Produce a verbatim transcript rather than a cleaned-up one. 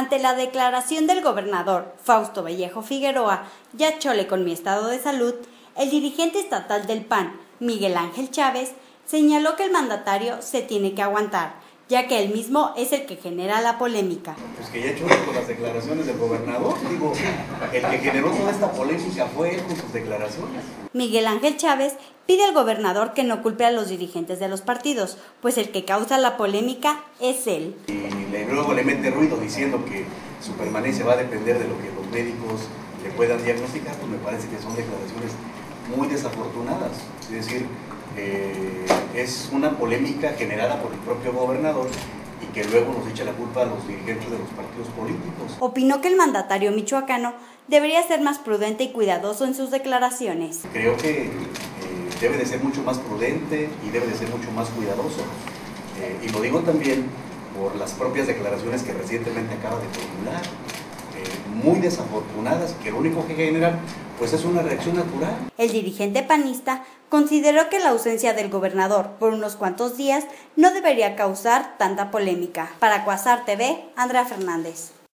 ante la declaración del gobernador Fausto Vallejo Figueroa, ya chole con mi estado de salud, el dirigente estatal del P A N, Miguel Ángel Chávez, señaló que el mandatario se tiene que aguantar, ya que él mismo es el que genera la polémica. Pues que ya chole con las declaraciones del gobernador, digo, el que generó toda esta polémica fue él con sus declaraciones. Miguel Ángel Chávez pide al gobernador que no culpe a los dirigentes de los partidos, pues el que causa la polémica es él. Y le, luego le mete ruido diciendo que su permanencia va a depender de lo que los médicos le puedan diagnosticar, pues me parece que son declaraciones muy desafortunadas. Es decir, eh, es una polémica generada por el propio gobernador y que luego nos echa la culpa a los dirigentes de los partidos políticos. Opinó que el mandatario michoacano debería ser más prudente y cuidadoso en sus declaraciones. Creo que eh, debe de ser mucho más prudente y debe de ser mucho más cuidadoso. Eh, y lo digo también por las propias declaraciones que recientemente acaba de formular, eh, muy desafortunadas, que lo único que generan pues es una reacción natural. El dirigente panista consideró que la ausencia del gobernador por unos cuantos días no debería causar tanta polémica. Para Cuasar T V, Andrea Fernández.